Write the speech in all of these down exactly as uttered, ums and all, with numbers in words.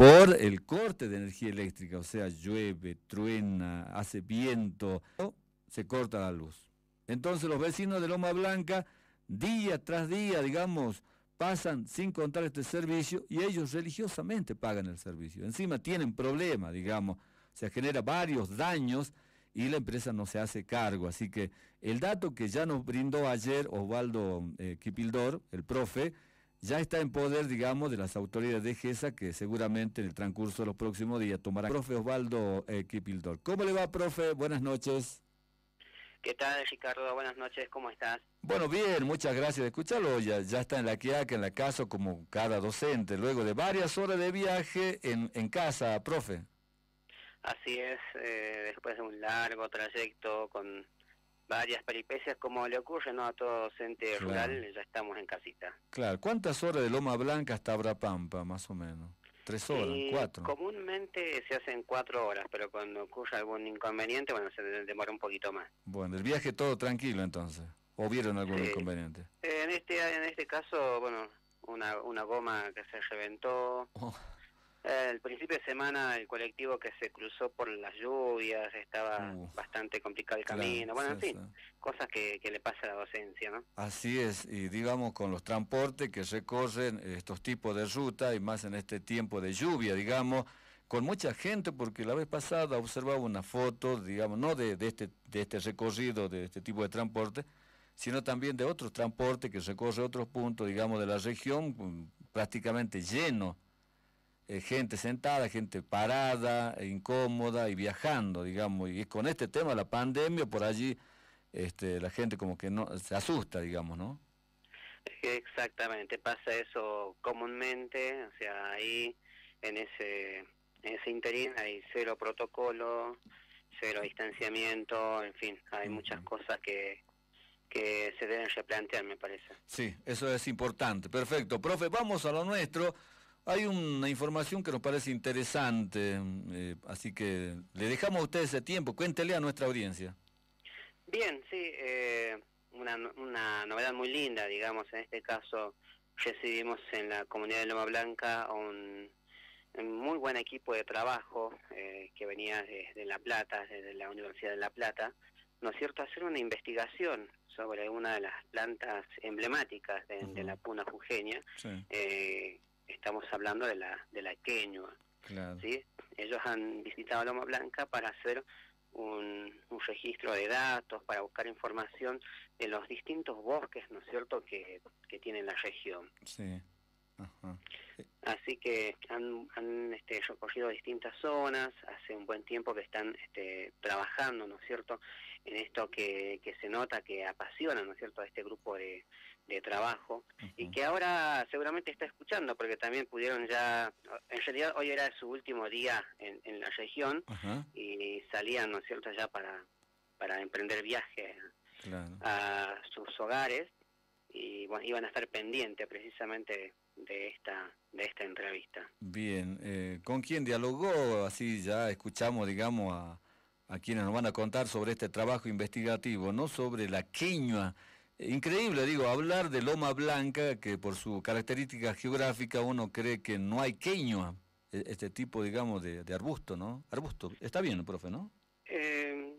por el corte de energía eléctrica, o sea, llueve, truena, hace viento, se corta la luz. Entonces los vecinos de Loma Blanca, día tras día, digamos, pasan sin contar este servicio y ellos religiosamente pagan el servicio. Encima tienen problemas, digamos, se genera varios daños y la empresa no se hace cargo. Así que el dato que ya nos brindó ayer Osvaldo eh, Kipildor, el profe, ya está en poder, digamos, de las autoridades de GESA, que seguramente en el transcurso de los próximos días tomarán. Profe Osvaldo eh, Kipildor. ¿Cómo le va, profe? Buenas noches. ¿Qué tal, Ricardo? Buenas noches, ¿cómo estás? Bueno, bien, muchas gracias de escucharlo. Ya, ya está en la Quiaca, en la casa, como cada docente, luego de varias horas de viaje en, en casa, profe. Así es, eh, después de un largo trayecto con varias peripecias, como le ocurre, ¿no?, a todo docente Claro. rural, ya estamos en casita. Claro, ¿cuántas horas de Loma Blanca hasta Abrapampa, más o menos? ¿Tres horas? Y ¿Cuatro? comúnmente se hacen cuatro horas, pero cuando ocurre algún inconveniente, bueno, se demora un poquito más. Bueno, el viaje todo tranquilo entonces. ¿O vieron algún Sí. inconveniente? En este en este caso, bueno, una, una goma que se reventó. Oh. El principio de semana el colectivo que se cruzó por las lluvias, estaba Uh, bastante complicado el claro, camino, bueno, sí, en fin, sí. cosas que, que le pasa a la docencia, ¿no? Así es, y digamos con los transportes que recorren estos tipos de ruta y más en este tiempo de lluvia, digamos, con mucha gente, porque la vez pasada observaba una foto, digamos, no de, de, este, de este recorrido, de este tipo de transporte, sino también de otros transportes que recorre otros puntos, digamos, de la región, prácticamente lleno. Eh, gente sentada, gente parada, e incómoda y viajando, digamos, y con este tema de la pandemia, por allí este, la gente como que no se asusta, digamos, ¿no? Exactamente, pasa eso comúnmente, o sea, ahí en ese, en ese interín hay cero protocolo, cero distanciamiento, en fin, hay uh-huh. muchas cosas que, que se deben replantear, me parece. Sí, eso es importante. Perfecto. Profe, vamos a lo nuestro. Hay una información que nos parece interesante, eh, así que le dejamos a usted ese tiempo. Cuéntele a nuestra audiencia. Bien, sí, eh, una, una novedad muy linda, digamos, en este caso recibimos en la comunidad de Loma Blanca un, un muy buen equipo de trabajo eh, que venía desde La Plata, desde la Universidad de La Plata, ¿no es cierto?, hacer una investigación sobre una de las plantas emblemáticas de, uh-huh. de la puna jujeña. Sí. Eh, estamos hablando de la de la queñua. Claro. ¿Sí? Ellos han visitado Loma Blanca para hacer un, un registro de datos, para buscar información de los distintos bosques, ¿no es cierto?, que, que tiene la región. Sí. Ajá. Así que han, han este, recorrido distintas zonas, hace un buen tiempo que están este, trabajando, ¿no es cierto?, en esto que, que se nota que apasiona, ¿no es cierto?, a este grupo de, de trabajo, uh-huh. y que ahora seguramente está escuchando, porque también pudieron ya, en realidad hoy era su último día en, en la región, uh-huh. y salían, ¿no es cierto?, ya para, para emprender viaje, claro, a sus hogares, y bueno, iban a estar pendientes precisamente de esta de esta entrevista. Bien, eh, ¿con quién dialogó? Así ya escuchamos, digamos, a, a quienes nos van a contar sobre este trabajo investigativo, ¿no? Sobre la queñua. Increíble, digo, hablar de Loma Blanca, que por su característica geográfica uno cree que no hay queñua, este tipo, digamos, de, de arbusto, ¿no? Arbusto, está bien, profe, ¿no? Eh,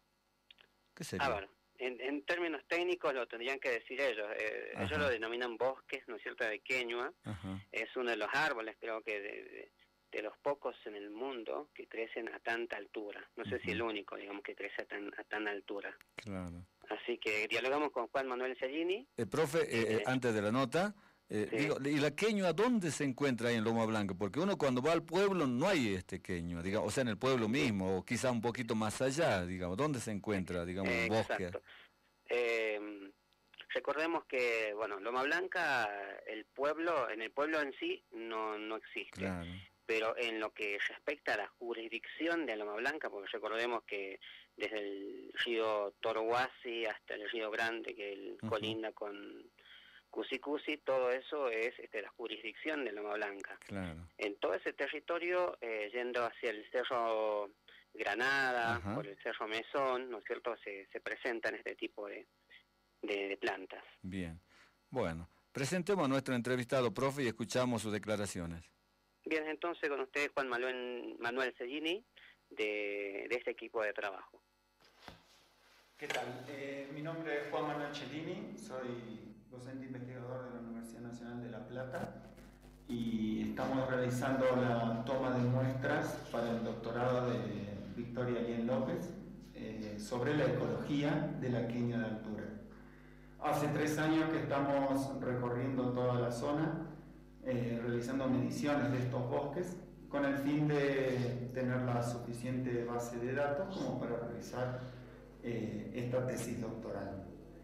¿Qué sería? A ver, en, en términos técnicos lo tendrían que decir ellos. Eh, ellos lo denominan bosques, ¿no es cierto?, de queñua. Ajá. Es uno de los árboles, creo que de, de, de los pocos en el mundo que crecen a tanta altura. No sé, uh-huh. si el único, digamos, que crece a tan, a tan altura. Claro. Así que dialogamos con Juan Manuel Cellini. Eh, profe, eh, eh, antes de la nota, eh, sí. digo, ¿y la queñua dónde se encuentra ahí en Loma Blanca? Porque uno cuando va al pueblo no hay este queñua, digamos, o sea, en el pueblo mismo, o quizá un poquito más allá, digamos, ¿dónde se encuentra, digamos, eh, el bosque? Exacto. Eh, recordemos que, bueno, Loma Blanca, el pueblo, en el pueblo en sí no, no existe. Claro. Pero en lo que respecta a la jurisdicción de Loma Blanca, porque recordemos que desde el río Torohuasi hasta el río Grande, que el uh-huh. colinda con Cusicusi, todo eso es este, la jurisdicción de Loma Blanca. Claro. En todo ese territorio, eh, yendo hacia el cerro Granada, uh-huh. por el cerro Mesón, ¿no es cierto?, se, se presentan este tipo de, de, de plantas. Bien. Bueno, presentemos a nuestro entrevistado, profe, y escuchamos sus declaraciones. Bien, entonces con usted Juan Manuel, Manuel Cellini, de, de este equipo de trabajo. ¿Qué tal? Eh, mi nombre es Juan Manuel Cellini, soy docente investigador de la Universidad Nacional de La Plata y estamos realizando la toma de muestras para el doctorado de Victoria Lien López eh, sobre la ecología de la quenya de altura. Hace tres años que estamos recorriendo toda la zona, eh, realizando mediciones de estos bosques con el fin de tener la suficiente base de datos como para realizar eh, esta tesis doctoral.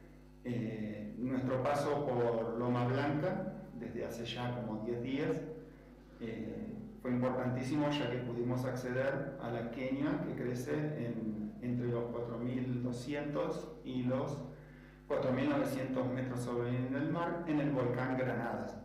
Eh, nuestro paso por Loma Blanca, desde hace ya como diez días, eh, fue importantísimo ya que pudimos acceder a la quenya que crece en, entre los cuatro mil doscientos y los cuatro mil novecientos metros sobre el mar en el volcán Granadas.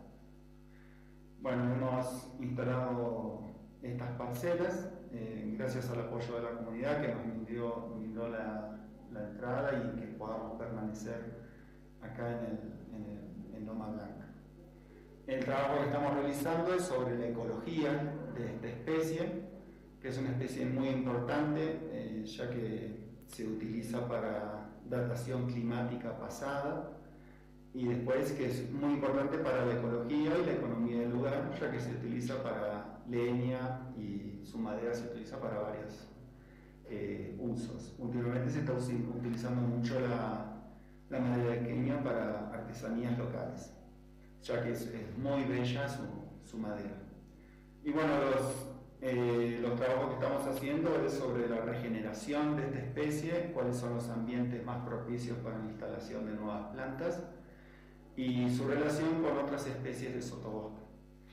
Bueno, hemos instalado estas parcelas eh, gracias al apoyo de la comunidad que nos brindó, brindó la, la entrada y que podamos permanecer acá en, el, en, el, en Loma Blanca. El trabajo que estamos realizando es sobre la ecología de esta especie, que es una especie muy importante, eh, ya que se utiliza para datación climática pasada, y después que es muy importante para la ecología y la economía del lugar, ya que se utiliza para leña y su madera se utiliza para varios eh, usos. Últimamente se está utilizando mucho la, la madera de quenya para artesanías locales, ya que es, es muy bella su, su madera. Y bueno, los, eh, los trabajos que estamos haciendo es sobre la regeneración de esta especie, cuáles son los ambientes más propicios para la instalación de nuevas plantas y su relación con otras especies de sotobosque.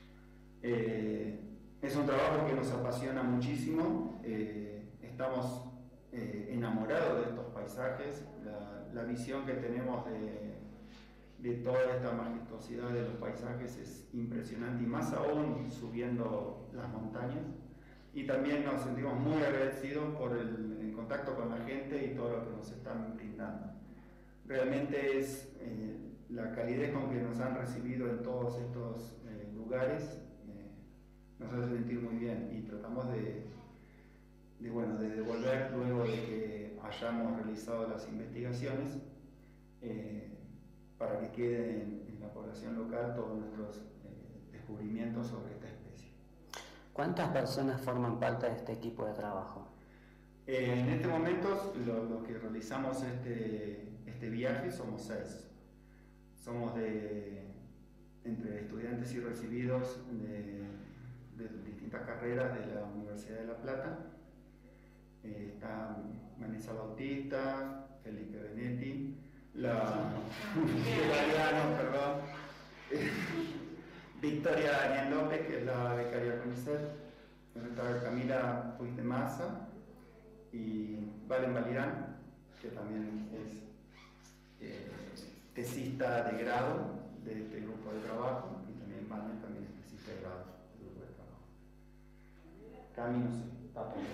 Eh, es un trabajo que nos apasiona muchísimo, eh, estamos eh, enamorados de estos paisajes, la, la visión que tenemos de, de toda esta majestuosidad de los paisajes es impresionante, y más aún subiendo las montañas, y también nos sentimos muy agradecidos por el, el contacto con la gente y todo lo que nos están brindando. Realmente es eh, la calidez con que nos han recibido en todos estos eh, lugares eh, nos hace sentir muy bien, y tratamos de, de, bueno, de devolver luego de que hayamos realizado las investigaciones eh, para que quede en, en la población local todos nuestros eh, descubrimientos sobre esta especie. ¿Cuántas personas forman parte de este equipo de trabajo? Eh, en este momento los lo que realizamos este, este viaje somos seis. Somos de, entre estudiantes y recibidos de, de distintas carreras de la Universidad de La Plata. Eh, está Vanessa Bautista, Felipe Benetti, la Mariano, perdón, Victoria Lien López, que es la becaria CONICET, está Camila Puig de Massa y Valen Valirán, que también es eh, tesista de grado de este grupo de trabajo, y también Valen también es tesista de grado del grupo de trabajo. Cami no sé, está por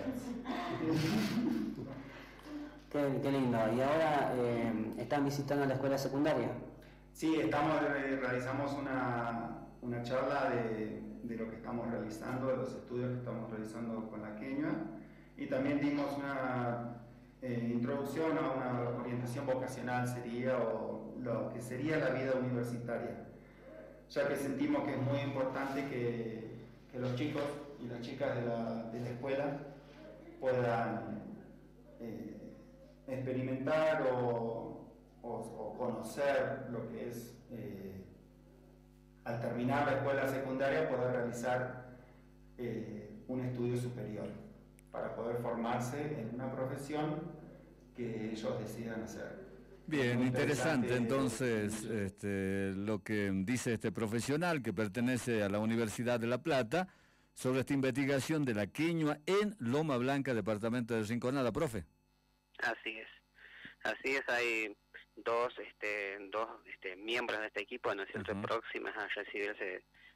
Qué, qué lindo. ¿Y ahora eh, están visitando la escuela secundaria? Sí, estamos, eh, realizamos una, una charla de, de lo que estamos realizando, de los estudios que estamos realizando con la quenya, y también dimos una eh, introducción a una orientación vocacional sería, o lo que sería la vida universitaria, ya que sentimos que es muy importante que, que los chicos y las chicas de la, de la escuela puedan eh, experimentar o, o, o conocer lo que es, eh, al terminar la escuela secundaria, poder realizar eh, un estudio superior para poder formarse en una profesión que ellos decidan hacer. Bien, interesante, interesante entonces este, lo que dice este profesional que pertenece a la Universidad de La Plata sobre esta investigación de la quenya en Loma Blanca, departamento de Rinconada, profe. Así es, así es, hay dos este, dos este, miembros de este equipo, ¿no es cierto?, uh-huh. próximas a recibirse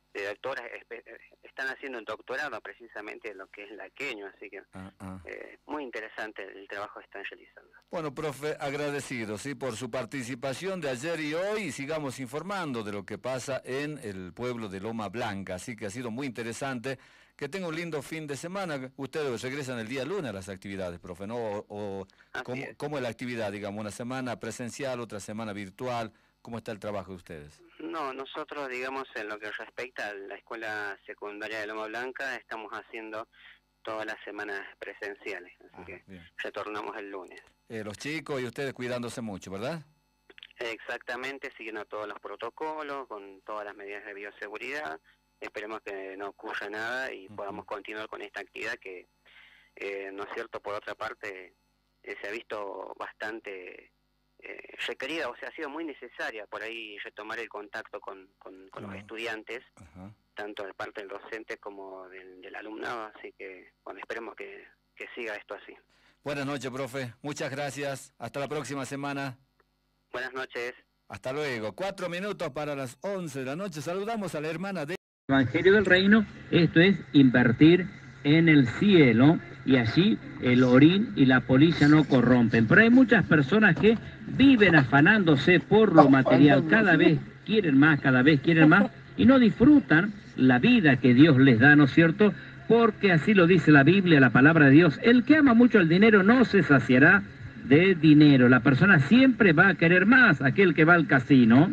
de doctoras, están haciendo un doctorado precisamente en lo que es la queño, así que ah, ah. Eh, muy interesante el trabajo que están realizando. Bueno, profe, agradecido, ¿sí?, por su participación de ayer y hoy, y sigamos informando de lo que pasa en el pueblo de Loma Blanca, así que ha sido muy interesante. Que tenga un lindo fin de semana. Ustedes regresan el día lunes a las actividades, profe, ¿no? O, o ¿cómo, es. ¿Cómo es la actividad, digamos, una semana presencial, otra semana virtual? ¿Cómo está el trabajo de ustedes? No, nosotros, digamos, en lo que respecta a la escuela secundaria de Loma Blanca, estamos haciendo todas las semanas presenciales, así ah, que bien. Retornamos el lunes. Eh, los chicos y ustedes cuidándose mucho, ¿verdad? Exactamente, siguiendo todos los protocolos, con todas las medidas de bioseguridad. Esperemos que no ocurra nada y uh-huh. podamos continuar con esta actividad que, eh, ¿no es cierto?, por otra parte, eh, se ha visto bastante eh, requerida, o sea, ha sido muy necesaria por ahí retomar el contacto con, con, con uh-huh. los estudiantes, uh-huh. tanto de parte del docente como del, del alumnado, así que, bueno, esperemos que, que siga esto así. Buenas noches, profe. Muchas gracias. Hasta la próxima semana. Buenas noches. Hasta luego. Cuatro minutos para las once de la noche. Saludamos a la hermana de... Evangelio del Reino, esto es invertir en el cielo, y allí el orín y la polilla no corrompen. Pero hay muchas personas que viven afanándose por lo material, cada vez quieren más, cada vez quieren más, y no disfrutan la vida que Dios les da, ¿no es cierto? Porque así lo dice la Biblia, la palabra de Dios: el que ama mucho el dinero no se saciará de dinero. La persona siempre va a querer más. Aquel que va al casino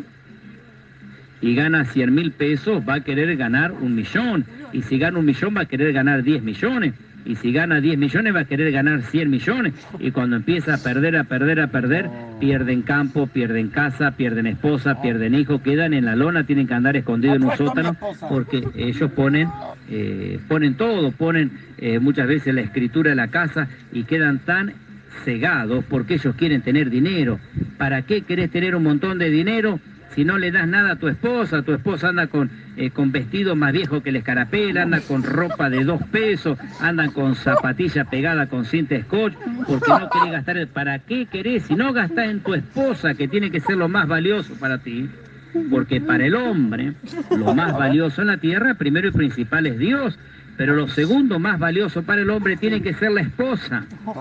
y gana cien mil pesos, va a querer ganar un millón. Y si gana un millón, va a querer ganar diez millones. Y si gana diez millones, va a querer ganar cien millones. Y cuando empieza a perder, a perder, a perder, pierden campo, pierden casa, pierden esposa, pierden hijos, quedan en la lona, tienen que andar escondidos en un sótano, porque ellos ponen, eh, ponen todo, ponen eh, muchas veces la escritura en la casa, y quedan tan cegados porque ellos quieren tener dinero. ¿Para qué querés tener un montón de dinero si no le das nada a tu esposa? Tu esposa anda con, eh, con vestido más viejo que el escarapel, anda con ropa de dos pesos, andan con zapatilla pegada con cinta scotch, porque no querés gastar. ¿Para qué querés? Si no gastás en tu esposa, que tiene que ser lo más valioso para ti, porque para el hombre lo más valioso en la tierra, primero y principal, es Dios, pero lo segundo más valioso para el hombre tiene que ser la esposa.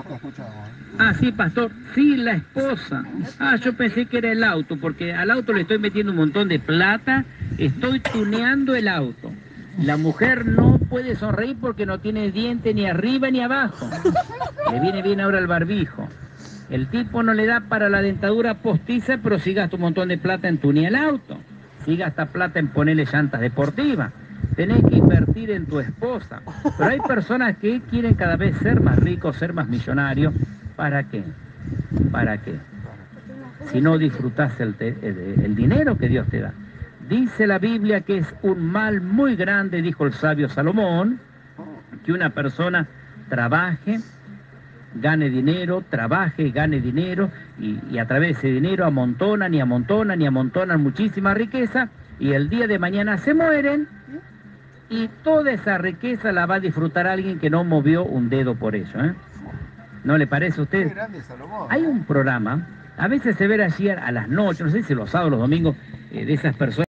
Ah, sí, pastor, sí, la esposa. Ah, yo pensé que era el auto, porque al auto le estoy metiendo un montón de plata, estoy tuneando el auto. La mujer no puede sonreír porque no tiene diente ni arriba ni abajo. Le viene bien ahora el barbijo. El tipo no le da para la dentadura postiza, pero sí gasta un montón de plata en tunear el auto. Sí gasta plata en ponerle llantas deportivas. Tenés que invertir en tu esposa. Pero hay personas que quieren cada vez ser más ricos, ser más millonarios. ¿Para qué? ¿Para qué? Si no disfrutás el, te, el, el dinero que Dios te da. Dice la Biblia que es un mal muy grande, dijo el sabio Salomón, que una persona trabaje, gane dinero, trabaje, gane dinero, y, y a través de ese dinero amontonan y amontonan y amontonan muchísima riqueza, y el día de mañana se mueren, y toda esa riqueza la va a disfrutar alguien que no movió un dedo por ello, ¿eh? ¿No le parece a usted? Hay un programa, a veces se ve allí a las noches, no sé si los sábados o los domingos, eh, de esas personas.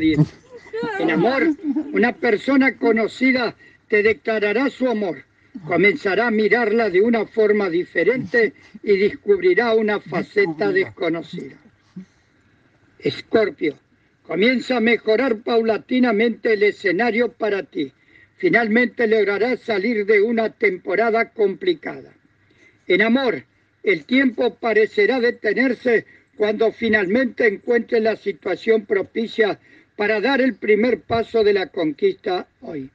En amor, una persona conocida te declarará su amor. Comenzará a mirarla de una forma diferente y descubrirá una faceta desconocida. Escorpio, comienza a mejorar paulatinamente el escenario para ti. Finalmente lograrás salir de una temporada complicada. En amor, el tiempo parecerá detenerse cuando finalmente encuentres la situación propicia para dar el primer paso de la conquista hoy.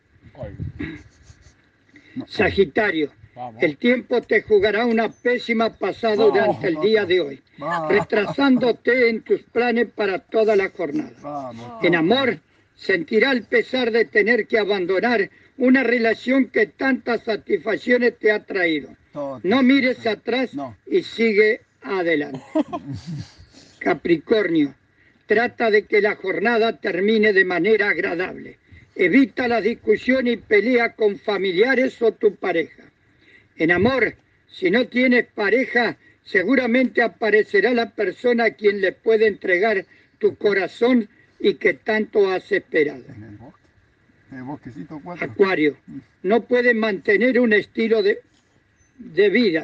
Sagitario, el tiempo te jugará una pésima pasada durante el día de hoy, retrasándote en tus planes para toda la jornada. En amor, sentirá el pesar de tener que abandonar una relación que tantas satisfacciones te ha traído. No mires atrás y sigue adelante. Capricornio, trata de que la jornada termine de manera agradable. Evita la discusión y pelea con familiares o tu pareja. En amor, si no tienes pareja, seguramente aparecerá la persona a quien le puede entregar tu corazón y que tanto has esperado. El bosquecito cuatro. Acuario, no puede mantener un estilo de, de vida.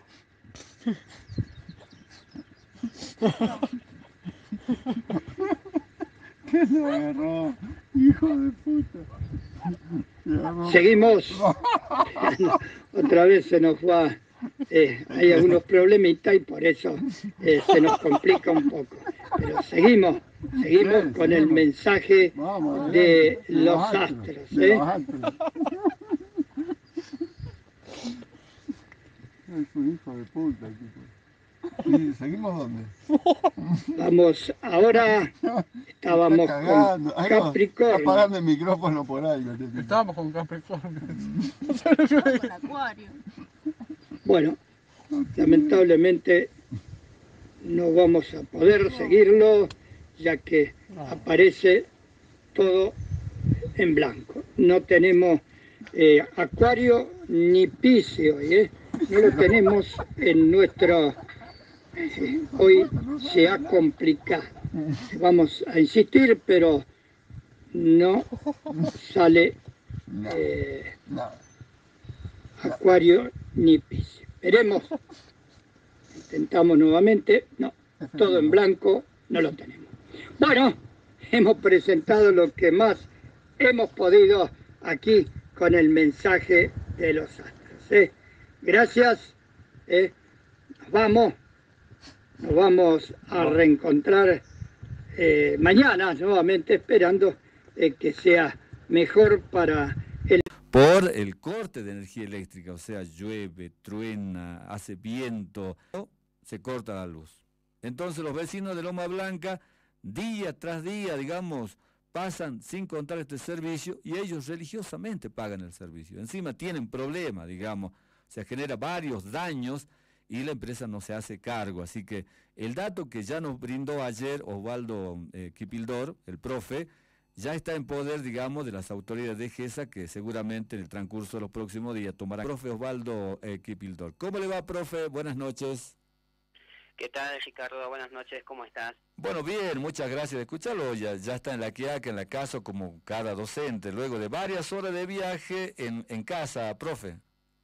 ¿Qué se agarró? Hijo de puta. Seguimos. Otra vez se nos va. Eh, hay algunos problemitas y por eso eh, se nos complica un poco. Pero seguimos, seguimos con el mensaje de los astros. ¿eh? Es un hijo de puta, tipo. ¿Y seguimos dónde? Vamos, ahora estábamos con Capricornio. Está apagando el micrófono por algo. Estábamos con Capricornio. Con Acuario. Bueno, lamentablemente no vamos a poder seguirlo, ya que aparece todo en blanco. No tenemos eh, Acuario ni Piscis hoy, ¿eh? No lo tenemos en nuestro... Eh, hoy se ha complicado. Vamos a insistir, pero no sale eh, Acuario ni Piscis. Veremos. Intentamos nuevamente. No, todo en blanco, no lo tenemos. Bueno, hemos presentado lo que más hemos podido aquí con el mensaje de los astros. ¿eh? Gracias. ¿eh? Nos vamos. Nos vamos a reencontrar eh, mañana nuevamente, esperando eh, que sea mejor para el... Por el corte de energía eléctrica, o sea, llueve, truena, hace viento, se corta la luz. Entonces los vecinos de Loma Blanca, día tras día, digamos, pasan sin contar este servicio y ellos religiosamente pagan el servicio. Encima tienen problemas, digamos, se genera varios daños y la empresa no se hace cargo. Así que el dato que ya nos brindó ayer Osvaldo eh, Kipildor, el profe, ya está en poder, digamos, de las autoridades de GESA, que seguramente en el transcurso de los próximos días tomarán. Profe Osvaldo eh, Kipildor. ¿Cómo le va, profe? Buenas noches. ¿Qué tal, Ricardo? Buenas noches, ¿cómo estás? Bueno, bien, muchas gracias de escucharlo. Ya, ya está en la Quiaca, en la casa, como cada docente, luego de varias horas de viaje en, en casa, profe.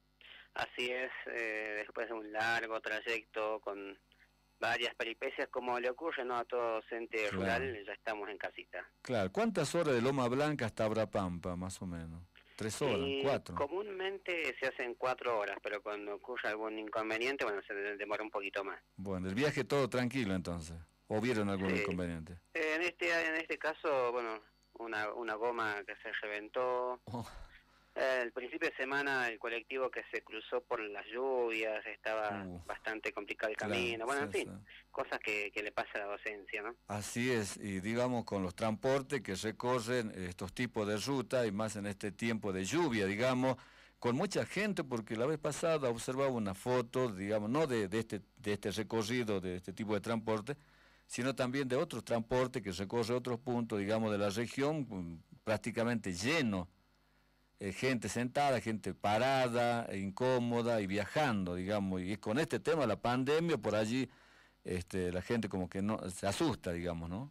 Así es, eh, después de un largo trayecto con varias peripecias, como le ocurre, ¿no?, a todo docente claro. rural, ya estamos en casita. Claro, ¿cuántas horas de Loma Blanca hasta Abrapampa, más o menos? ¿Tres horas? Y ¿Cuatro? Comúnmente se hacen cuatro horas, pero cuando ocurre algún inconveniente, bueno, se demora un poquito más. Bueno, el viaje todo tranquilo entonces, ¿o vieron algún sí. inconveniente? En este en este caso, bueno, una, una goma que se reventó. Oh. El principio de semana el colectivo que se cruzó por las lluvias, estaba uh, bastante complicado el camino, claro, bueno, sí, en fin, sí. cosas que, que le pasa a la docencia, ¿no? Así es, y digamos con los transportes que recorren estos tipos de rutas, y más en este tiempo de lluvia, digamos, con mucha gente, porque la vez pasada observaba una foto, digamos, no de, de, este, de este recorrido, de este tipo de transporte, sino también de otros transportes que recorre otros puntos, digamos, de la región, prácticamente lleno. Eh, gente sentada, gente parada, incómoda y viajando, digamos, y con este tema, la pandemia, por allí este, la gente como que no se asusta, digamos, ¿no?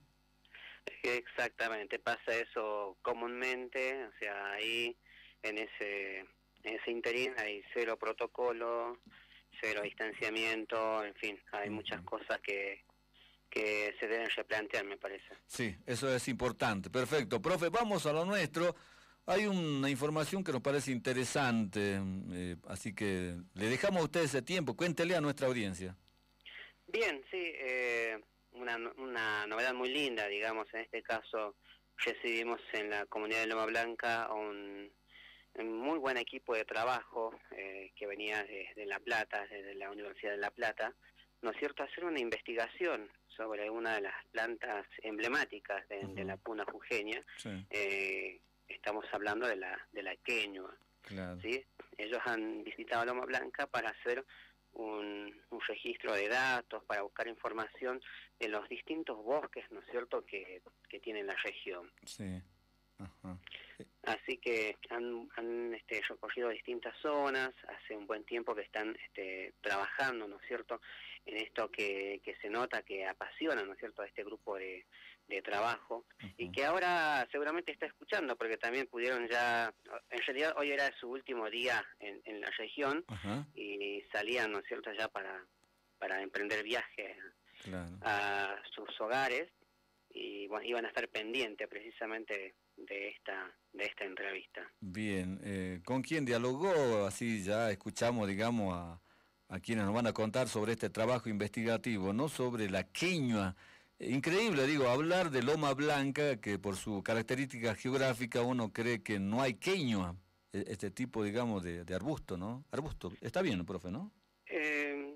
Exactamente, pasa eso comúnmente, o sea, ahí en ese, en ese interín hay cero protocolo, cero distanciamiento, en fin, hay uh-huh. muchas cosas que, que se deben replantear, me parece. Sí, eso es importante, perfecto. Profe, vamos a lo nuestro. Hay una información que nos parece interesante, eh, así que le dejamos a usted ese tiempo, cuéntele a nuestra audiencia. Bien, sí, eh, una, una novedad muy linda, digamos, en este caso recibimos en la comunidad de Loma Blanca un, un muy buen equipo de trabajo eh, que venía desde La Plata, desde la Universidad de La Plata, ¿no es cierto?, hacer una investigación sobre una de las plantas emblemáticas de, uh-huh. de la puna jujeña, sí. eh, estamos hablando de la de la queñua, claro. ¿sí? Ellos han visitado Loma Blanca para hacer un, un registro de datos, para buscar información de los distintos bosques, ¿no es cierto?, que, que tiene la región. Sí. Ajá. Así que han, han este, recorrido distintas zonas, hace un buen tiempo que están este, trabajando, ¿no es cierto?, en esto que, que se nota que apasiona, ¿no es cierto?, a este grupo de, de trabajo, uh-huh. y que ahora seguramente está escuchando, porque también pudieron ya, en realidad hoy era su último día en, en la región, uh-huh. y salían, ¿no es cierto?, ya para, para emprender viaje claro. a sus hogares, y bueno, iban a estar pendientes precisamente de esta de esta entrevista. Bien, eh, ¿con quién dialogó? Así ya escuchamos, digamos, a, a quienes nos van a contar sobre este trabajo investigativo, ¿no? Sobre la queñua. Increíble, digo, hablar de Loma Blanca, que por su característica geográfica uno cree que no hay queñua, este tipo, digamos, de, de arbusto, ¿no? Arbusto, está bien, profe, ¿no? Eh,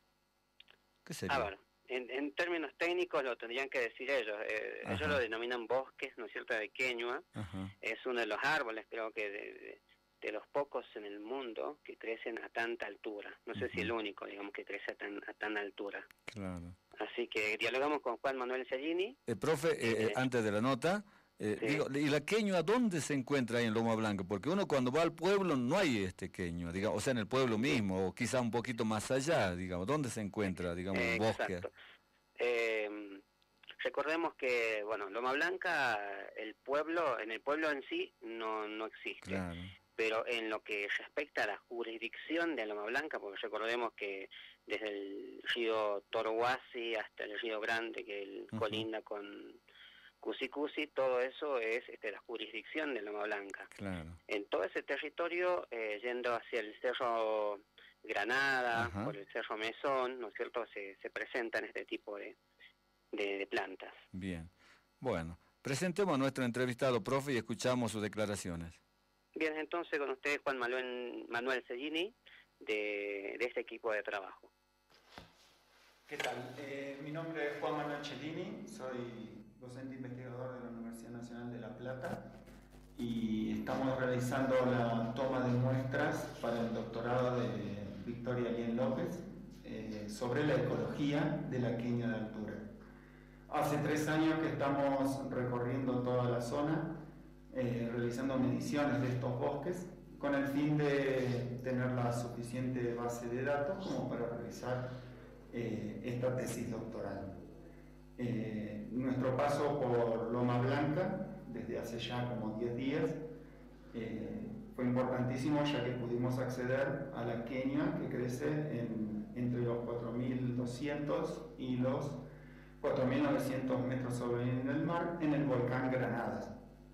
¿Qué sería? A ver, en, en términos técnicos lo tendrían que decir ellos. Eh, ellos lo denominan bosques, ¿no es cierto?, de queñua. Ajá. Es uno de los árboles, creo que de, de, de los pocos en el mundo que crecen a tanta altura. No sé uh-huh. si el único, digamos, que crece a tan, a tan altura. Claro. Así que dialogamos con Juan Manuel Cellini. Eh, profe, eh, eh, antes de la nota, eh, sí. digo, ¿y la queñua dónde se encuentra ahí en Loma Blanca? Porque uno cuando va al pueblo no hay este queñua, digamos, o sea, en el pueblo mismo, o quizá un poquito más allá, digamos, ¿dónde se encuentra, digamos, el bosque? Exacto. Eh, recordemos que, bueno, Loma Blanca, el pueblo, en el pueblo en sí no, no existe. Claro. Pero en lo que respecta a la jurisdicción de Loma Blanca, porque recordemos que desde el río Torohuasi hasta el río Grande, que el uh-huh. colinda con Cusicusi, todo eso es este, la jurisdicción de Loma Blanca. Claro. En todo ese territorio, eh, yendo hacia el cerro Granada, uh-huh. por el cerro Mesón, ¿no es cierto?, se, se presentan este tipo de, de, de plantas. Bien. Bueno, presentemos a nuestro entrevistado, profe, y escuchamos sus declaraciones. Bien, entonces con usted Juan Manuel, Manuel Cellini, de, de este equipo de trabajo. ¿Qué tal? Eh, mi nombre es Juan Manuel Cellini, soy docente investigador de la Universidad Nacional de La Plata y estamos realizando la toma de muestras para el doctorado de Victoria Lien López eh, sobre la ecología de la queña de altura. Hace tres años que estamos recorriendo toda la zona, Eh, realizando mediciones de estos bosques con el fin de tener la suficiente base de datos como para realizar eh, esta tesis doctoral. Eh, nuestro paso por Loma Blanca, desde hace ya como diez días, eh, fue importantísimo ya que pudimos acceder a la queña que crece en, entre los cuatro mil doscientos y los cuatro mil novecientos metros sobre el nivel del mar en el volcán Granadas.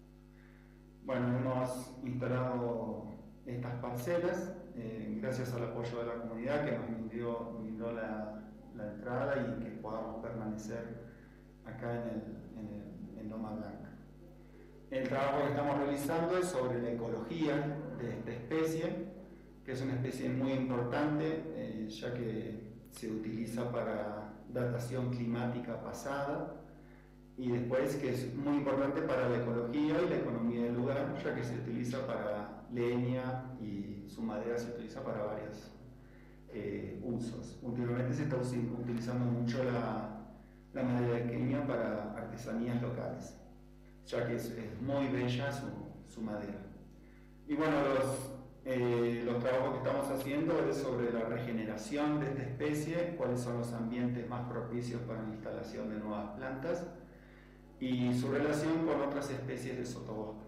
Bueno, hemos instalado estas parcelas eh, gracias al apoyo de la comunidad que nos brindó, brindó la, la entrada y que podamos permanecer acá en, el, en, el, en Loma Blanca. El trabajo que estamos realizando es sobre la ecología de esta especie, que es una especie muy importante eh, ya que se utiliza para datación climática pasada, y después que es muy importante para la ecología y la economía del lugar, ya que se utiliza para leña y su madera se utiliza para varios eh, usos. Últimamente se está utilizando mucho la, la madera de queña para artesanías locales, ya que es, es muy bella su, su madera. Y bueno, los, eh, los trabajos que estamos haciendo es sobre la regeneración de esta especie, cuáles son los ambientes más propicios para la instalación de nuevas plantas, y su relación con otras especies de sotobosque.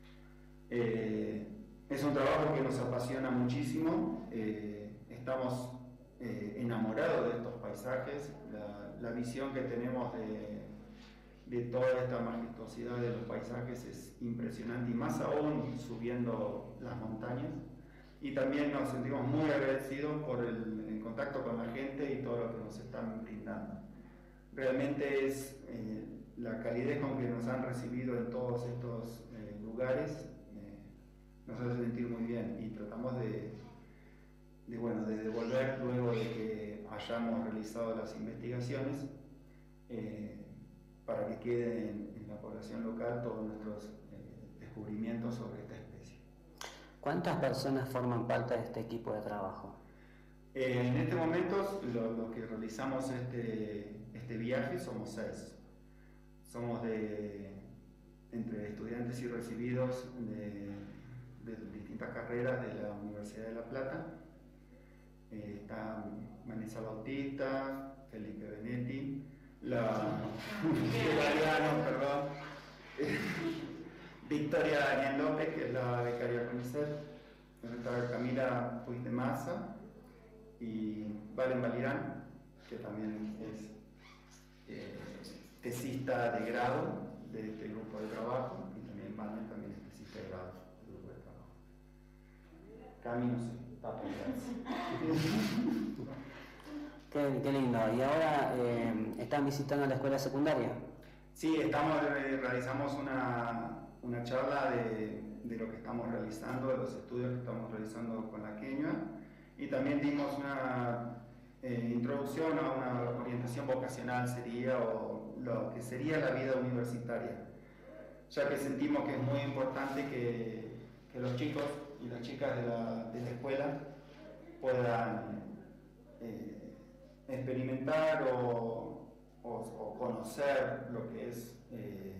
Eh, es un trabajo que nos apasiona muchísimo, eh, estamos eh, enamorados de estos paisajes, la, la visión que tenemos de, de toda esta majestuosidad de los paisajes es impresionante, y más aún subiendo las montañas, y también nos sentimos muy agradecidos por el, el contacto con la gente y todo lo que nos están brindando. Realmente es eh, la calidez con que nos han recibido en todos estos eh, lugares eh, nos hace sentir muy bien, y tratamos de, de, bueno, de devolver luego de que hayamos realizado las investigaciones eh, para que queden en, en la población local todos nuestros eh, descubrimientos sobre esta especie. ¿Cuántas personas forman parte de este equipo de trabajo? Eh, en este momento los lo que realizamos este, este viaje somos seis. Somos de entre estudiantes y recibidos de, de distintas carreras de la Universidad de La Plata. Eh, está Vanessa Bautista, Felipe Benetti, la Mariano, perdón, Victoria Daniel López, que es la becaria CONICET, está Camila Puig de Maza y Valen Valirán, que también es eh, tesista de grado de este grupo de trabajo, y también Valen también es tesista de grado del grupo de trabajo. Cami no sé, está por Qué, qué lindo. ¿Y ahora eh, están visitando la escuela secundaria? Sí, estamos, eh, realizamos una, una charla de, de lo que estamos realizando, de los estudios que estamos realizando con la Queñua, y también dimos una eh, introducción a una orientación vocacional sería, o lo que sería la vida universitaria, ya que sentimos que es muy importante que, que los chicos y las chicas de la, de la escuela puedan eh, experimentar o, o, o conocer lo que es, eh,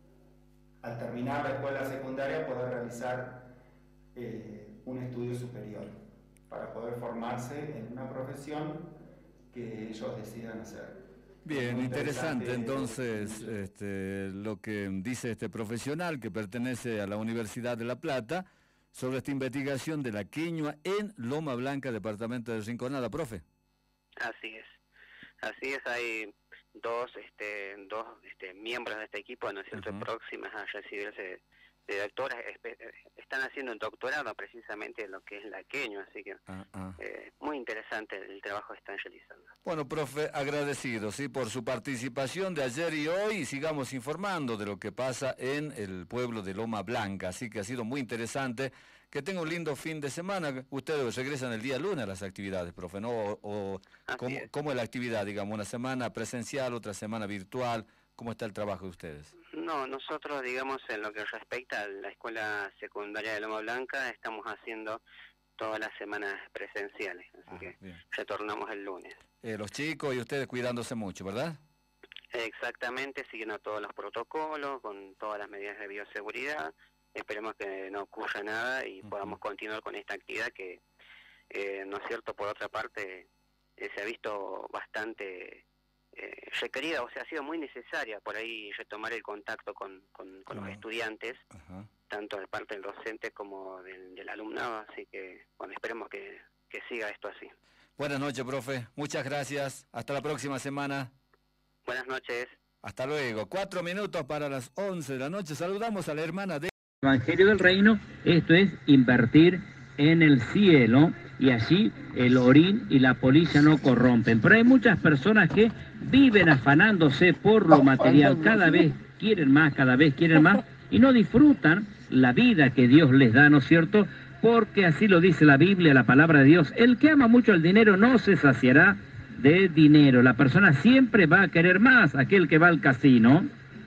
al terminar la escuela secundaria, poder realizar eh, un estudio superior para poder formarse en una profesión que ellos decidan hacer. Bien, interesante, interesante entonces este, lo que dice este profesional que pertenece a la Universidad de La Plata sobre esta investigación de la Queñua en Loma Blanca, departamento de Rinconada, profe. Así es, así es, hay dos este, dos este, miembros de este equipo, ¿no es cierto?, uh-huh. próximas a recibirse de, de doctoras, están haciendo un doctorado precisamente en lo que es la Queñua, así que uh-huh. eh, muy interesante el trabajo que están realizando. Bueno, profe, agradecido, ¿sí?, por su participación de ayer y hoy, y sigamos informando de lo que pasa en el pueblo de Loma Blanca, así que ha sido muy interesante. Que tenga un lindo fin de semana. Ustedes regresan el día lunes a las actividades, profe, ¿no? O, o ¿cómo, es. ¿Cómo es la actividad, digamos? ¿Una semana presencial, otra semana virtual? ¿Cómo está el trabajo de ustedes? No, nosotros, digamos, en lo que respecta a la escuela secundaria de Loma Blanca, estamos haciendo todas las semanas presenciales, así ah, que bien. Retornamos el lunes. Eh, los chicos y ustedes cuidándose mucho, ¿verdad? Exactamente, siguiendo todos los protocolos, con todas las medidas de bioseguridad. Esperemos que no ocurra nada y uh-huh. podamos continuar con esta actividad que, eh, ¿no es cierto?, por otra parte, eh, se ha visto bastante eh, requerida, o sea, ha sido muy necesaria por ahí retomar el contacto con, con, con uh-huh. los estudiantes, uh-huh. tanto de parte del docente como del, del alumnado, así que, bueno, esperemos que, que siga esto así. Buenas noches, profe, muchas gracias, hasta la próxima semana. Buenas noches. Hasta luego, cuatro minutos para las once de la noche, saludamos a la hermana de... Evangelio del Reino, esto es invertir en el cielo, y allí el orín y la polilla no corrompen. Pero hay muchas personas que viven afanándose por lo material, cada vez quieren más, cada vez quieren más, y no disfrutan la vida que Dios les da, ¿no es cierto? Porque así lo dice la Biblia, la palabra de Dios, el que ama mucho el dinero no se saciará de dinero. La persona siempre va a querer más. Aquel que va al casino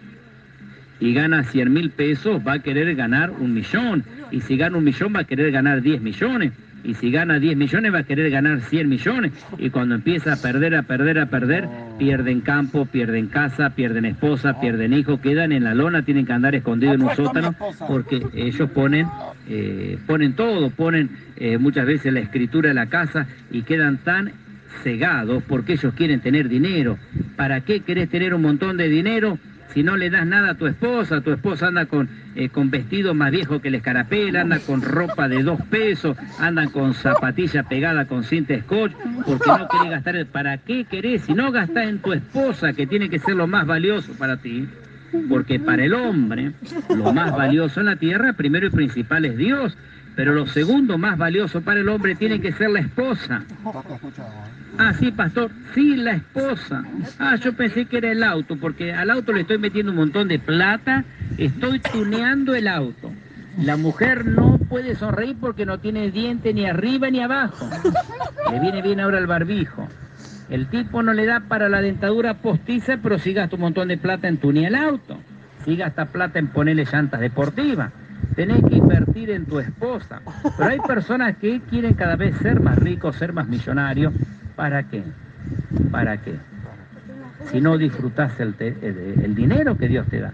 y gana cien mil pesos, va a querer ganar un millón, y si gana un millón va a querer ganar diez millones, y si gana diez millones va a querer ganar cien millones, y cuando empieza a perder, a perder, a perder, pierden campo, pierden casa, pierden esposa, pierden hijos, quedan en la lona, tienen que andar escondidos en un sótano, porque ellos ponen, eh, ponen todo, ponen eh, muchas veces la escritura de la casa, y quedan tan cegados porque ellos quieren tener dinero. ¿Para qué querés tener un montón de dinero si no le das nada a tu esposa? Tu esposa anda con, eh, con vestido más viejo que el escarapel, anda con ropa de dos pesos, andan con zapatilla pegada con cinta scotch, porque no querés gastar. ¿Para qué querés? Si no gastás en tu esposa, que tiene que ser lo más valioso para ti, porque para el hombre lo más valioso en la tierra, primero y principal, es Dios, pero lo segundo más valioso para el hombre tiene que ser la esposa. Ah, sí, pastor, sí, la esposa. Ah, yo pensé que era el auto, porque al auto le estoy metiendo un montón de plata, estoy tuneando el auto. La mujer no puede sonreír porque no tiene diente ni arriba ni abajo. Le viene bien ahora el barbijo. El tipo no le da para la dentadura postiza, pero sí gasta un montón de plata en tunear el auto. Sí gasta plata en ponerle llantas deportivas. Tenés que invertir en tu esposa. Pero hay personas que quieren cada vez ser más ricos, ser más millonarios. ¿Para qué? ¿Para qué? Si no disfrutás el, te, el, el dinero que Dios te da.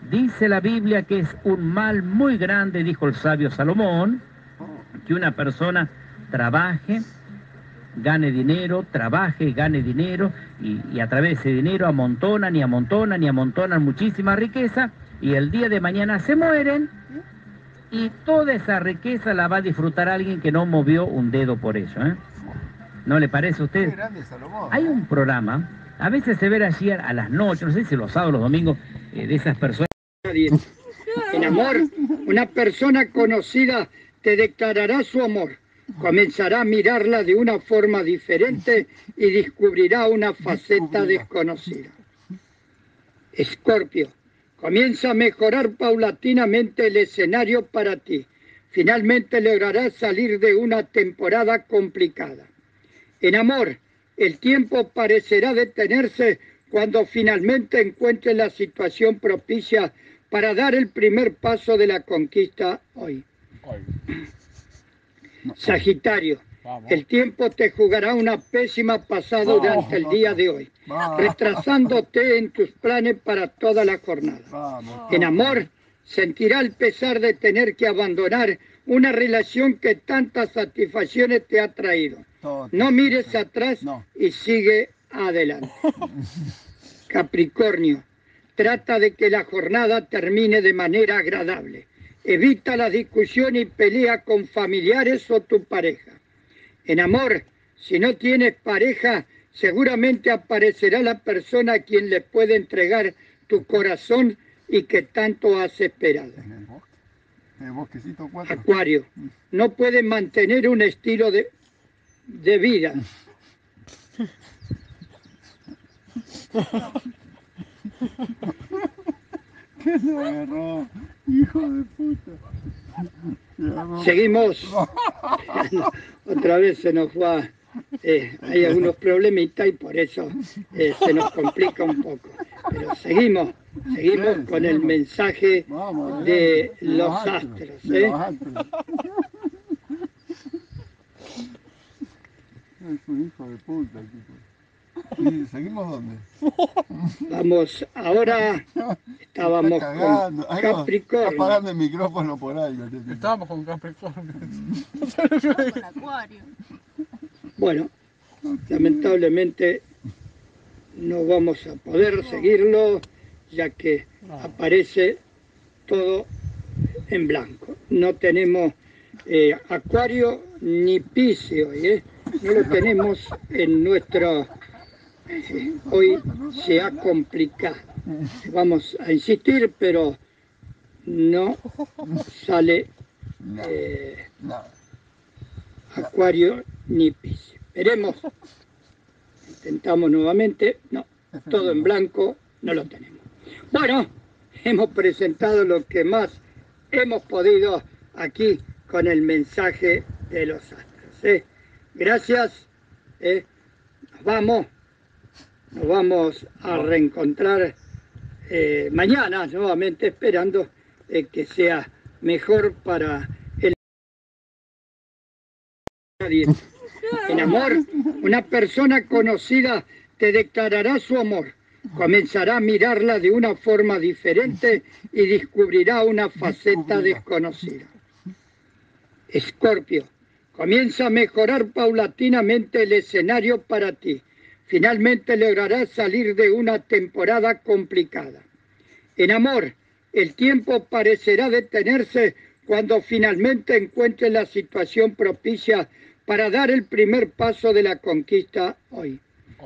Dice la Biblia que es un mal muy grande, dijo el sabio Salomón, que una persona trabaje, gane dinero, trabaje, gane dinero, y, y a través de ese dinero amontonan y amontonan y amontonan muchísima riqueza, y el día de mañana se mueren, y toda esa riqueza la va a disfrutar alguien que no movió un dedo por ello, ¿eh? ¿No le parece a usted? Qué grande Salomón, Hay ¿eh? un programa, a veces se ve allí a las noches, no sé si los sábados, los domingos, eh, de esas personas. En amor, una persona conocida te declarará su amor. Comenzará a mirarla de una forma diferente y descubrirá una faceta desconocida. Escorpio, comienza a mejorar paulatinamente el escenario para ti. Finalmente lograrás salir de una temporada complicada. En amor, el tiempo parecerá detenerse cuando finalmente encuentres la situación propicia para dar el primer paso de la conquista hoy. Sagitario, el tiempo te jugará una pésima pasada durante el día de hoy, retrasándote en tus planes para toda la jornada. En amor, sentirá el pesar de tener que abandonar una relación que tantas satisfacciones te ha traído. No mires atrás y sigue adelante. Capricornio, trata de que la jornada termine de manera agradable. Evita la discusión y pelea con familiares o tu pareja. En amor, si no tienes pareja, seguramente aparecerá la persona a quien le puede entregar tu corazón y que tanto has esperado. El bosquecito cuatro. Acuario, no puedes mantener un estilo de, de vida. ¿Qué se agarró? Hijo de puta. Seguimos. Otra vez se nos va. Eh, hay algunos problemitas y por eso eh, se nos complica un poco. Pero seguimos, seguimos con el mensaje de los astros. ¿eh? Es un hijo de puta, tipo. ¿Y seguimos dónde? Vamos, ahora estábamos con Capricornio. Está apagando el micrófono por algo. Estábamos con Capricornio. Con Acuario. Bueno, lamentablemente no vamos a poder seguirlo, ya que aparece todo en blanco. No tenemos eh, Acuario ni Piscis hoy, ¿eh? No lo tenemos en nuestro... Eh, hoy se ha complicado. Vamos a insistir, pero no sale eh, Acuario ni Piscis. Veremos. Intentamos nuevamente. No, todo en blanco, no lo tenemos. Bueno, hemos presentado lo que más hemos podido aquí con el mensaje de los astros. ¿eh? Gracias. ¿eh? Nos vamos. Nos vamos a reencontrar eh, mañana nuevamente, esperando eh, que sea mejor para el... En amor, una persona conocida te declarará su amor. Comenzará a mirarla de una forma diferente y descubrirá una faceta desconocida. Escorpio, comienza a mejorar paulatinamente el escenario para ti. Finalmente lograrás salir de una temporada complicada. En amor, el tiempo parecerá detenerse cuando finalmente encuentres la situación propicia para dar el primer paso de la conquista hoy.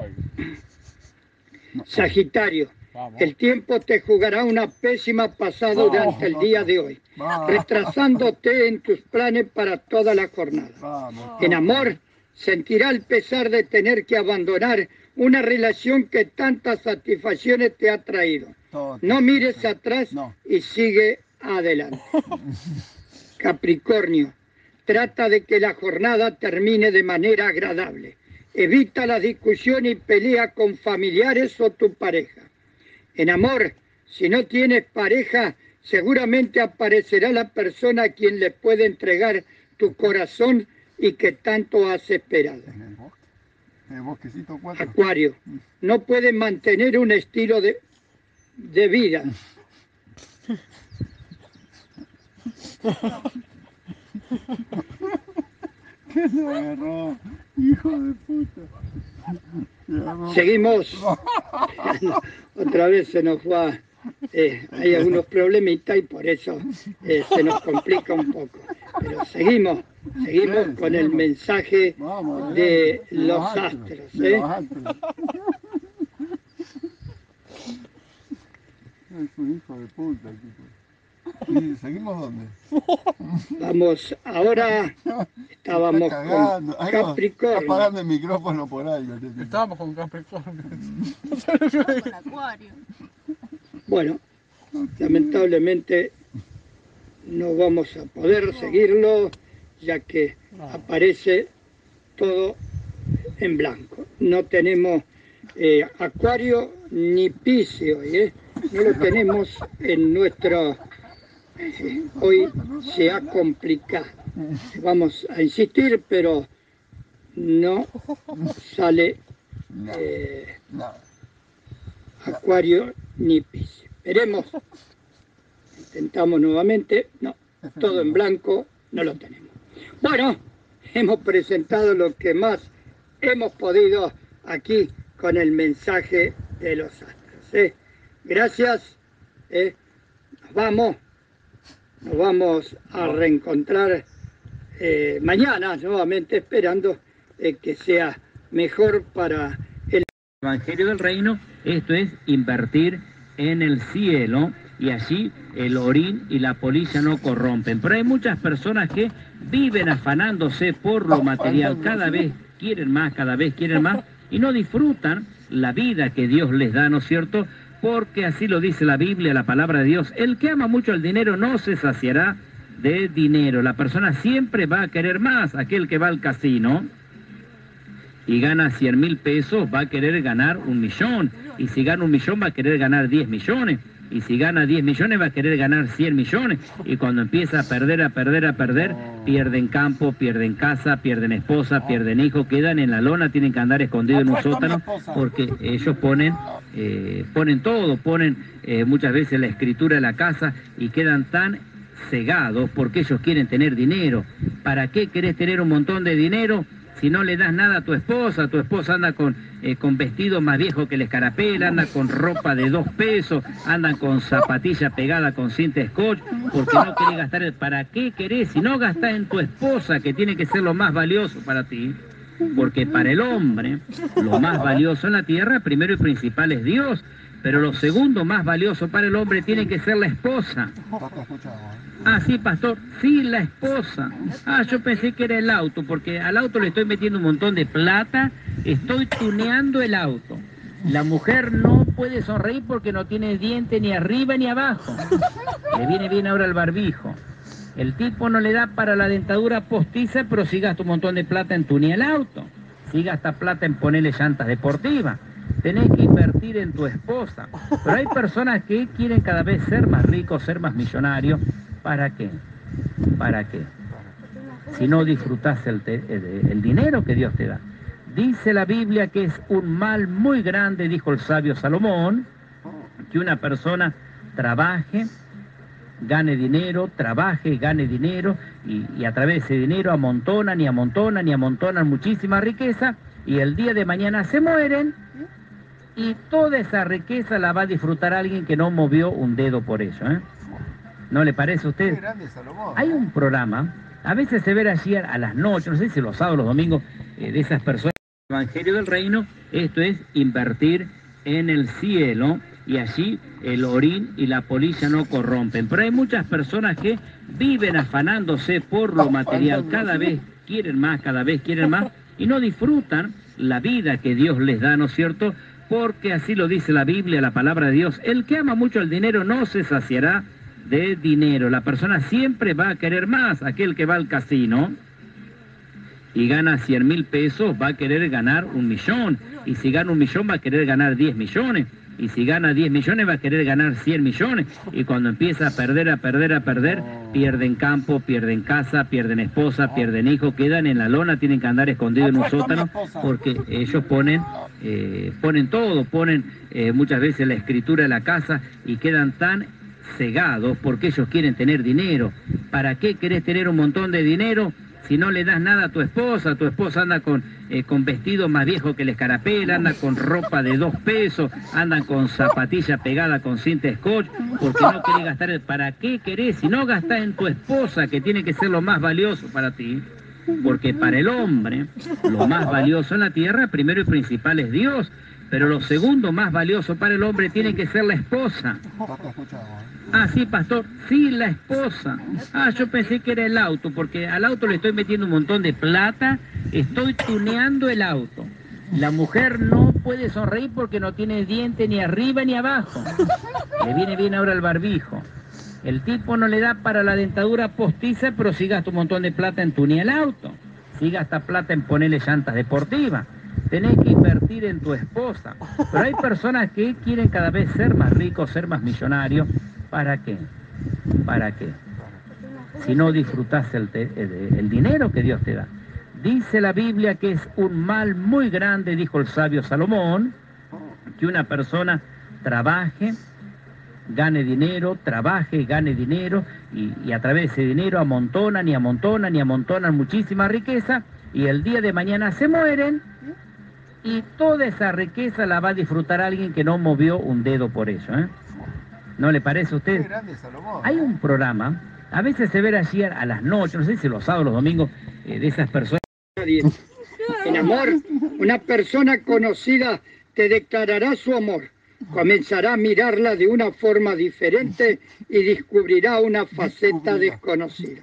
Sagitario, el tiempo te jugará una pésima pasada durante el día de hoy, retrasándote en tus planes para toda la jornada. En amor, sentirá el pesar de tener que abandonar una relación que tantas satisfacciones te ha traído. No mires atrás y sigue adelante. Capricornio, trata de que la jornada termine de manera agradable. Evita la discusión y pelea con familiares o tu pareja. En amor, si no tienes pareja, seguramente aparecerá la persona a quien le puede entregar tu corazón y que tanto has esperado. El bosquecito cuatro. Acuario, no puedes mantener un estilo de, de vida. ¿Qué se agarró? Hijo de puta. Seguimos. Otra vez se nos va. Eh, hay algunos problemitas y por eso eh, se nos complica un poco. Pero seguimos, seguimos con el mensaje de los astros. ¿eh? Es un hijo de puta, tipo. ¿Y seguimos dónde? Vamos, ahora estábamos con Capricornio. Está apagando el micrófono por algo. Estábamos con Capricornio. Con Acuario. Bueno, lamentablemente no vamos a poder seguirlo, ya que aparece todo en blanco. No tenemos eh, Acuario ni Piscis, ¿eh? No lo tenemos en nuestro... Eh, hoy se ha complicado. Vamos a insistir, pero no sale eh, Acuario ni Piscis. Veremos. Intentamos nuevamente. No, todo en blanco, no lo tenemos. Bueno, hemos presentado lo que más hemos podido aquí con el mensaje de los astros. ¿eh? Gracias. ¿eh? Nos vamos. Nos vamos a reencontrar eh, mañana, nuevamente esperando eh, que sea mejor para el Evangelio del Reino. Esto es invertir en el cielo, y allí el orín y la polilla no corrompen. Pero hay muchas personas que viven afanándose por lo material, cada vez quieren más, cada vez quieren más, y no disfrutan la vida que Dios les da, ¿no es cierto? Porque así lo dice la Biblia, la palabra de Dios. El que ama mucho el dinero no se saciará de dinero. La persona siempre va a querer más. Aquel que va al casino y gana cien mil pesos va a querer ganar un millón. Y si gana un millón va a querer ganar diez millones. Y si gana diez millones va a querer ganar cien millones. Y cuando empieza a perder, a perder, a perder, pierden campo, pierden casa, pierden esposa, pierden hijos, quedan en la lona, tienen que andar escondidos en un sótano, porque ellos ponen, eh, ponen todo, ponen eh, muchas veces la escritura de la casa y quedan tan cegados porque ellos quieren tener dinero. ¿Para qué querés tener un montón de dinero si no le das nada a tu esposa? Tu esposa anda con, eh, con vestido más viejo que el escarapel, anda con ropa de dos pesos, andan con zapatilla pegada con cinta scotch, porque no querés gastar. ¿Para qué querés? Si no gastás en tu esposa, que tiene que ser lo más valioso para ti, porque para el hombre lo más valioso en la tierra, primero y principal, es Dios, pero lo segundo más valioso para el hombre tiene que ser la esposa. Ah, sí, pastor, sí, la esposa. Ah, yo pensé que era el auto, porque al auto le estoy metiendo un montón de plata, estoy tuneando el auto. La mujer no puede sonreír porque no tiene diente ni arriba ni abajo. Le viene bien ahora el barbijo. El tipo no le da para la dentadura postiza, pero sí gasta un montón de plata en tunear el auto. Sí gasta plata en ponerle llantas deportivas. Tenés que invertir en tu esposa. Pero hay personas que quieren cada vez ser más ricos, ser más millonarios. ¿Para qué? ¿Para qué? Si no disfrutás el, te, el, el dinero que Dios te da. Dice la Biblia que es un mal muy grande, dijo el sabio Salomón, que una persona trabaje, gane dinero, trabaje, gane dinero, y, y a través de ese dinero amontonan y amontonan y amontonan muchísima riqueza, y el día de mañana se mueren, y toda esa riqueza la va a disfrutar alguien que no movió un dedo por ello, ¿eh? ¿No le parece a usted? Hay un programa, a veces se ve allí a las noches, no sé si los sábados o los domingos, eh, de esas personas. Evangelio del Reino, esto es invertir en el cielo, y allí el orín y la polilla no corrompen. Pero hay muchas personas que viven afanándose por lo material, cada vez quieren más, cada vez quieren más, y no disfrutan la vida que Dios les da, ¿no es cierto? Porque así lo dice la Biblia, la palabra de Dios. El que ama mucho el dinero no se saciará de dinero. La persona siempre va a querer más. Aquel que va al casino y gana cien mil pesos va a querer ganar un millón. Y si gana un millón va a querer ganar diez millones. Y si gana diez millones va a querer ganar cien millones. Y cuando empieza a perder, a perder, a perder, pierden campo, pierden casa, pierden esposa, pierden hijos, quedan en la lona, tienen que andar escondidos en un sótano, porque ellos ponen, eh, ponen todo, ponen eh, muchas veces la escritura de la casa y quedan tan cegados porque ellos quieren tener dinero. ¿Para qué querés tener un montón de dinero si no le das nada a tu esposa? Tu esposa anda con, eh, con vestido más viejo que el escarapela, anda con ropa de dos pesos, andan con zapatilla pegada con cinta scotch, porque no querés gastar. ¿Para qué querés? Si no gastás en tu esposa, que tiene que ser lo más valioso para ti, porque para el hombre lo más valioso en la tierra, primero y principal, es Dios, pero lo segundo más valioso para el hombre tiene que ser la esposa. Ah, sí, pastor, sí, la esposa. Ah, yo pensé que era el auto, porque al auto le estoy metiendo un montón de plata, estoy tuneando el auto. La mujer no puede sonreír porque no tiene diente ni arriba ni abajo. Le viene bien ahora el barbijo. El tipo no le da para la dentadura postiza, pero sí gasta un montón de plata en tunear el auto. Sí gasta plata en ponerle llantas deportivas. Tenés que invertir en tu esposa. Pero hay personas que quieren cada vez ser más ricos, ser más millonarios. ¿Para qué? ¿Para qué? Si no disfrutás el, te, el, el dinero que Dios te da. Dice la Biblia que es un mal muy grande, dijo el sabio Salomón, que una persona trabaje, gane dinero, trabaje, gane dinero, y, y a través de ese dinero amontonan y amontonan y amontonan muchísima riqueza, y el día de mañana se mueren, y toda esa riqueza la va a disfrutar alguien que no movió un dedo por ello, ¿eh? ¿No le parece a usted? Hay un programa, a veces se ve allí a las noches, no sé si los sábados o los domingos, eh, de esas personas. En amor, una persona conocida te declarará su amor. Comenzará a mirarla de una forma diferente y descubrirá una faceta desconocida.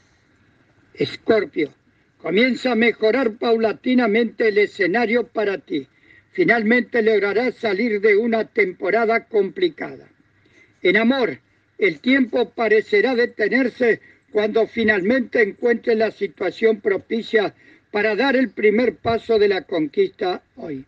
Escorpio, comienza a mejorar paulatinamente el escenario para ti. Finalmente lograrás salir de una temporada complicada. En amor, el tiempo parecerá detenerse cuando finalmente encuentres la situación propicia para dar el primer paso de la conquista hoy.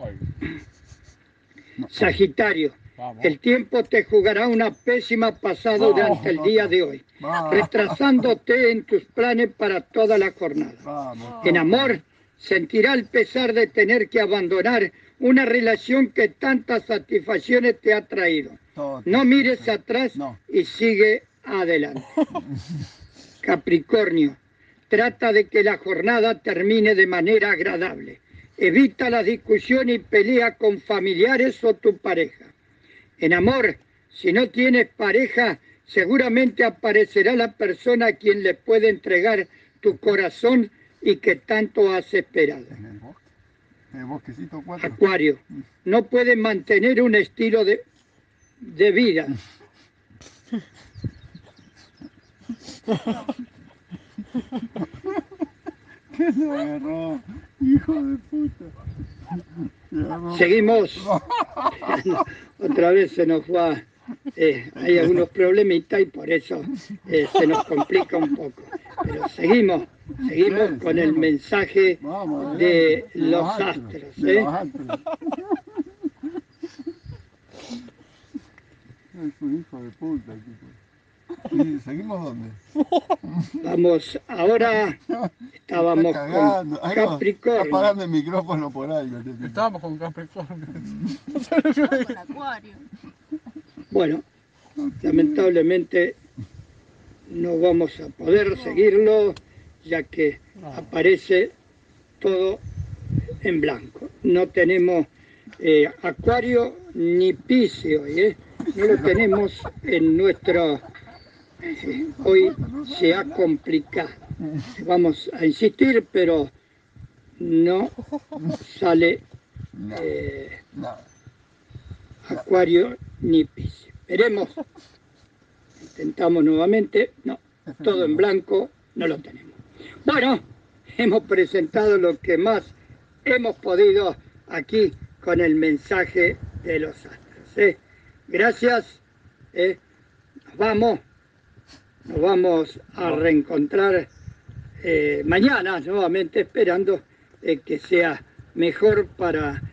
Sagitario, el tiempo te jugará una pésima pasada durante el día de hoy, retrasándote en tus planes para toda la jornada. En amor, sentirá el pesar de tener que abandonar una relación que tantas satisfacciones te ha traído. No mires atrás y sigue adelante. Capricornio, trata de que la jornada termine de manera agradable. Evita la discusión y pelea con familiares o tu pareja. En amor, si no tienes pareja, seguramente aparecerá la persona a quien le puede entregar tu corazón y que tanto has esperado. Acuario, no puedes mantener un estilo de, de vida. ¿Qué se agarró? Hijo de puta. Seguimos. Otra vez se nos va. Eh, hay algunos problemitas y por eso eh, se nos complica un poco. Pero seguimos. Seguimos con el mensaje de los astros. ¿eh? Es un hijo de puta, tipo. ¿Y seguimos dónde? Vamos, ahora estábamos con Capricornio. Está apagando el micrófono por algo. Estábamos con Capricornio. Con Acuario. Bueno, lamentablemente no vamos a poder seguirlo, ya que aparece todo en blanco. No tenemos eh, Acuario ni Piscis hoy, ¿eh? No lo tenemos en nuestro... Eh, hoy se ha complicado. Vamos a insistir, pero no sale eh, Acuario ni Piscis. Veremos. Intentamos nuevamente. No, todo en blanco, no lo tenemos. Bueno, hemos presentado lo que más hemos podido aquí con el mensaje de los astros. ¿eh? Gracias. ¿eh? Nos vamos. Nos vamos a reencontrar eh, mañana nuevamente, esperando eh, que sea mejor para